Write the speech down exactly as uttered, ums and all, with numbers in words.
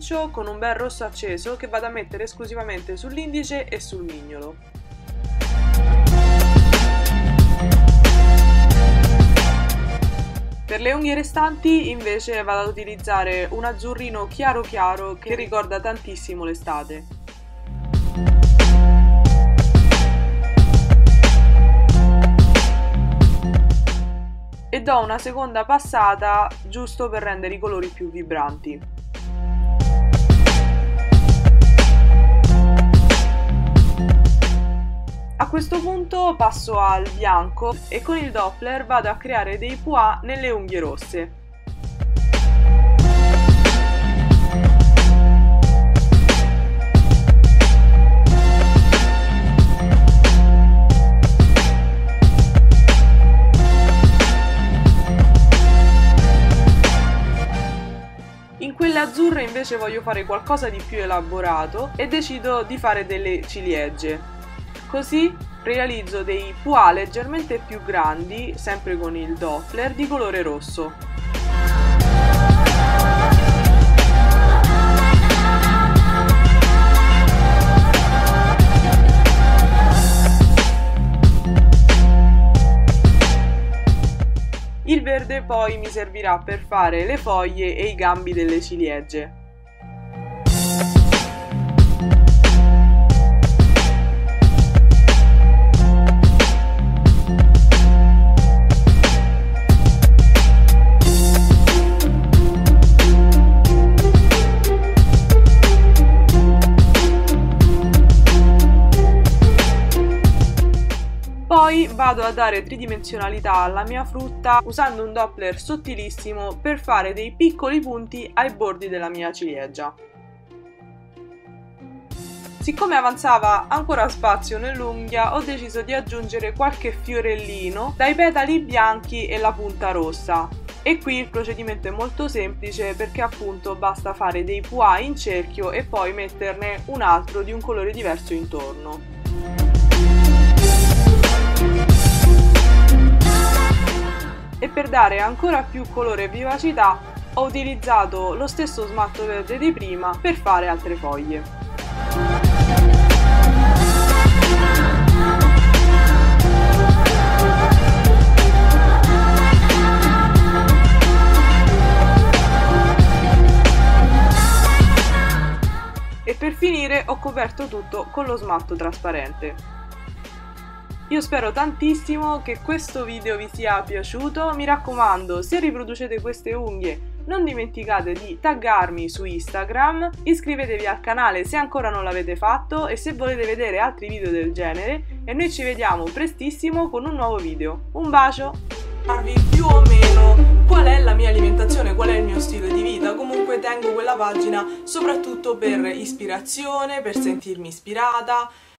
comincio con un bel rosso acceso che vado a mettere esclusivamente sull'indice e sul mignolo. Per le unghie restanti invece vado ad utilizzare un azzurrino chiaro chiaro che ricorda tantissimo l'estate. E do una seconda passata giusto per rendere i colori più vibranti. A questo punto passo al bianco e con il Doppler vado a creare dei pois nelle unghie rosse. In quelle azzurre invece voglio fare qualcosa di più elaborato e decido di fare delle ciliegie. Così realizzo dei pois leggermente più grandi, sempre con il Doppler, di colore rosso. Il verde poi mi servirà per fare le foglie e i gambi delle ciliegie. Poi vado a dare tridimensionalità alla mia frutta usando un Doppler sottilissimo per fare dei piccoli punti ai bordi della mia ciliegia. Siccome avanzava ancora spazio nell'unghia, ho deciso di aggiungere qualche fiorellino dai petali bianchi e la punta rossa. E qui il procedimento è molto semplice perché appunto basta fare dei pois in cerchio e poi metterne un altro di un colore diverso intorno. E per dare ancora più colore e vivacità ho utilizzato lo stesso smalto verde di prima per fare altre foglie. E per finire ho coperto tutto con lo smalto trasparente. Io spero tantissimo che questo video vi sia piaciuto, mi raccomando, se riproducete queste unghie non dimenticate di taggarmi su Instagram, iscrivetevi al canale se ancora non l'avete fatto e se volete vedere altri video del genere e noi ci vediamo prestissimo con un nuovo video. Un bacio! Più o meno qual è la mia alimentazione, qual è il mio stile di vita, comunque tengo quella pagina soprattutto per ispirazione, per sentirmi ispirata